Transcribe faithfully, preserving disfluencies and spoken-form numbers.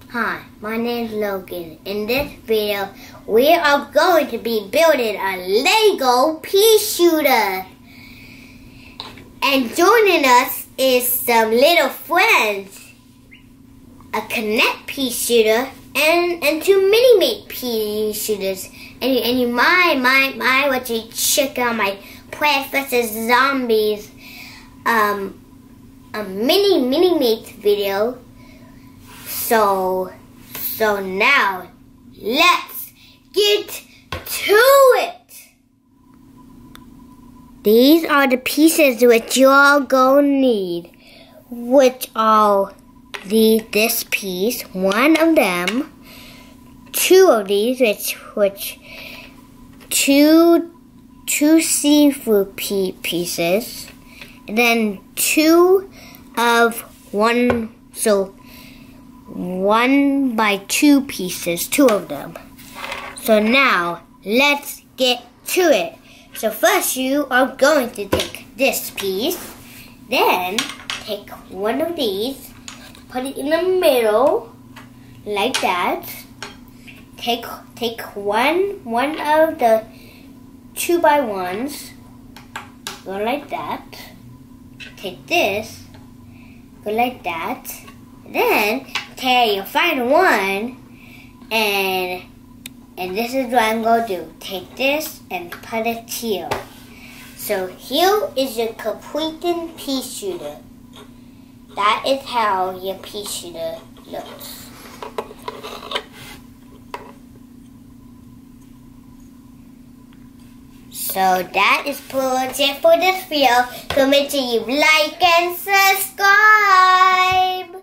Hi, my name is Logan. In this video, we are going to be building a Lego pea shooter. And joining us is some little friends. A Connect pea shooter and, and two Mini-Mate pea shooters. And, and you might, might, might want to check out my Plants versus. Zombies um, a mini Mini-Mate video. So, so now, let's get to it. These are the pieces which you're going to need, which are the, this piece, one of them, two of these, which, which, two, two seafood pea pieces, and then two of one, so one by two pieces, two of them. So now, let's get to it. So first you are going to take this piece, then take one of these, put it in the middle, like that. Take take one one of the two by ones, go like that. Take this, go like that. Then take your final one, and and this is what I'm going to do. Take this and put it here. So here is your completed pea shooter. That is how your pea shooter looks. So that is pretty much it for this video. So make sure you like and subscribe.